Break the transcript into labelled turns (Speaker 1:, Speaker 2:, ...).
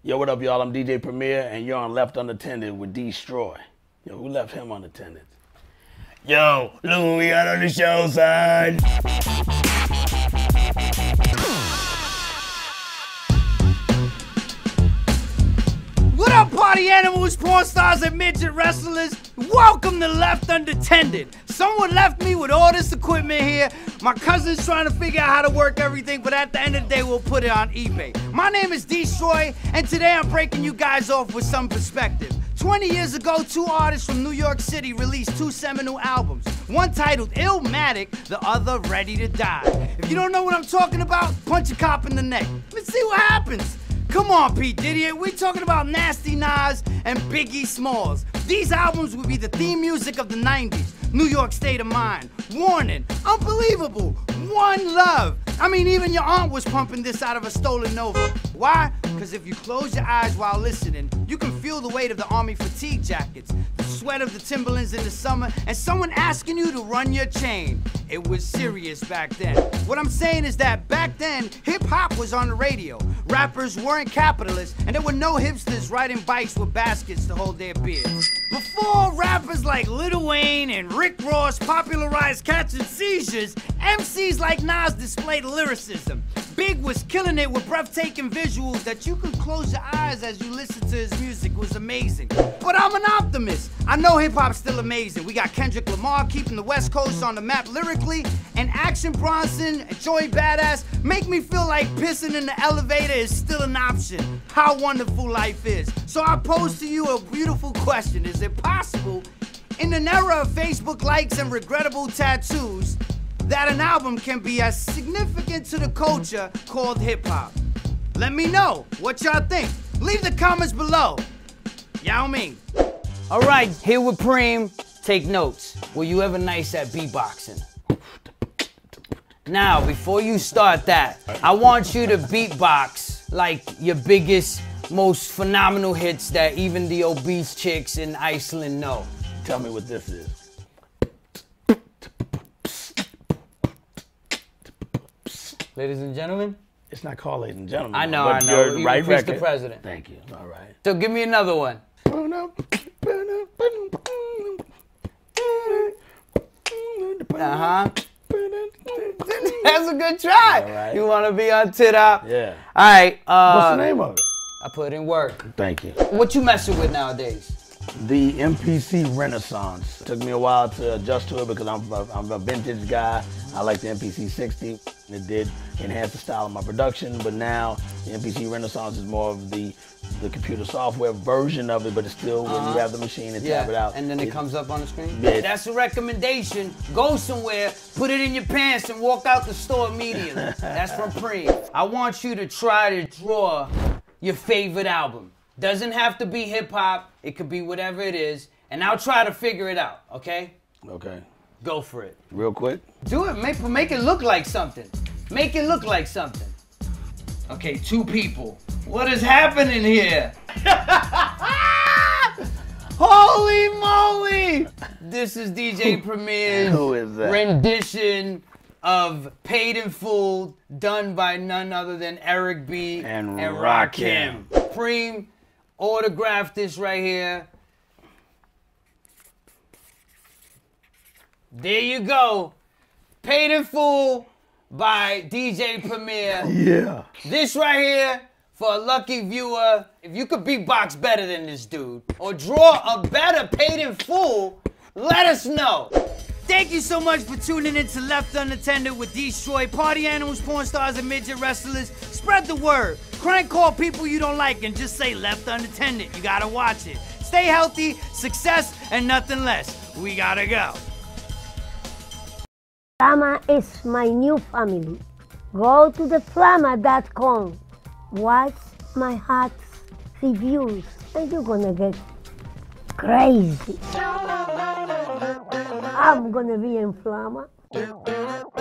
Speaker 1: Yo, what up, y'all? I'm DJ Premier, and you're on Left Unattended with Destroy. Yo, who left him unattended? Yo, look what we got on the show, son.
Speaker 2: What up, party animals, porn stars, and midget wrestlers? Welcome to Left Unattended. Someone left me with all this equipment here. My cousin's trying to figure out how to work everything, but at the end of the day, we'll put it on eBay. My name is Destroy, and today I'm breaking you guys off with some perspective. 20 years ago, two artists from New York City released two seminal albums. One titled Illmatic, the other Ready to Die. If you don't know what I'm talking about, punch a cop in the neck. Let's see what happens. Come on, Pete Diddy, we're talking about Nasty Nas and Biggie Smalls. These albums would be the theme music of the 90s. New York State of Mind, Warning, Unbelievable, One Love. I mean, even your aunt was pumping this out of a stolen Nova. Why? Because if you close your eyes while listening, you can feel the weight of the army fatigue jackets, the sweat of the Timberlands in the summer, and someone asking you to run your chain. It was serious back then. What I'm saying is that back then, hip-hop was on the radio. Rappers weren't capitalists, and there were no hipsters riding bikes with baskets to hold their beers. Before rappers like Lil Wayne and Rick Ross popularized catching seizures, MCs like Nas displayed lyricism. Big was killing it with breathtaking visuals that you could close your eyes as you listen to his music. It was amazing. But I'm an optimist. I know hip-hop's still amazing. We got Kendrick Lamar keeping the West Coast on the map lyrically, and Action Bronson and Joey Badass make me feel like pissing in the elevator is still an option. How wonderful life is. So I pose to you a beautiful question. Is it possible, in an era of Facebook likes and regrettable tattoos, that an album can be as significant to the culture called hip-hop? Let me know what y'all think. Leave the comments below. Yao Ming. All right, here with Preem. Take notes. Were you ever nice at beatboxing? Now, before you start that, I want you to beatbox like your biggest, most phenomenal hits that even the obese chicks in Iceland know.
Speaker 1: Tell me what this is.
Speaker 2: Ladies and gentlemen.
Speaker 1: It's not called Ladies and Gentlemen.
Speaker 2: I know. You
Speaker 1: right
Speaker 2: reached the
Speaker 1: record.
Speaker 2: president.
Speaker 1: Thank you. All right.
Speaker 2: So give me another one. Uh-huh. That's a good try.
Speaker 1: All right.
Speaker 2: You want to be on Tit-Up?
Speaker 1: Yeah.
Speaker 2: All right.
Speaker 1: What's the name of it?
Speaker 2: I put in work.
Speaker 1: Thank you.
Speaker 2: What you messing with nowadays?
Speaker 1: The MPC Renaissance. Took me a while to adjust to it because I'm a vintage guy. I like the MPC 60. It did enhance the style of my production, but now the MPC Renaissance is more of the computer software version of it, but it's still when you have the machine and tap it out.
Speaker 2: And then it comes up on the screen?
Speaker 1: Yeah.
Speaker 2: That's a recommendation. Go somewhere, put it in your pants, and walk out the store immediately. That's from Preem. I want you to try to draw your favorite album. Doesn't have to be hip-hop. It could be whatever it is. And I'll try to figure it out, okay?
Speaker 1: Okay.
Speaker 2: Go for it.
Speaker 1: Real quick.
Speaker 2: Do it. Make it look like something. Make it look like something. Okay, two people. What is happening here? Holy moly! This is DJ Premier's
Speaker 1: Who is that?
Speaker 2: rendition of Paid in Full, done by none other than Eric B.
Speaker 1: And
Speaker 2: Rakim. Preem, autograph this right here. There you go. Paid in Full by DJ Premier.
Speaker 1: Yeah.
Speaker 2: This right here for a lucky viewer. If you could beatbox better than this dude or draw a better Paid in Full, let us know. Thank you so much for tuning in to Left Unattended with Destroy. Party animals, porn stars, and midget wrestlers. Spread the word. Crank call people you don't like and just say Left Unattended. You gotta watch it. Stay healthy, success, and nothing less. We gotta go.
Speaker 3: Flama is my new family. Go to theflama.com. Watch my hot reviews and you're gonna get crazy. I'm gonna be in Flama.